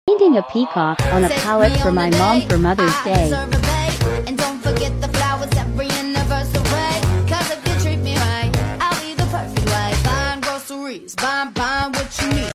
Painting a peacock on a palette for my mom for Mother's Day. And don't forget the flowers every anniversary. 'Cause if you treat me right, I'll be the perfect wife. Buying groceries, buying